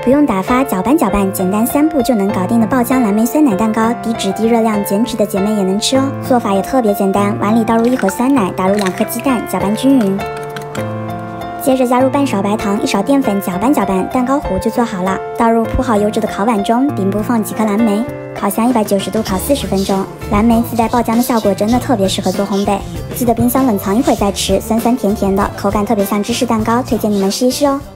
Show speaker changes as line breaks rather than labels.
不用打发，搅拌搅拌，简单3步就能搞定的爆浆蓝莓酸奶蛋糕，低脂低热量，减脂的姐妹也能吃哦。做法也特别简单，碗里倒入1盒酸奶，打入2颗鸡蛋，搅拌均匀。接着加入半勺白糖，1勺淀粉，搅拌搅拌，蛋糕糊就做好了。倒入铺好油脂的烤碗中，顶部放几颗蓝莓，烤箱190度烤40分钟。蓝莓自带爆浆的效果，真的特别适合做烘焙。记得冰箱冷藏一会再吃，酸酸甜甜的，口感特别像芝士蛋糕，推荐你们试一试哦。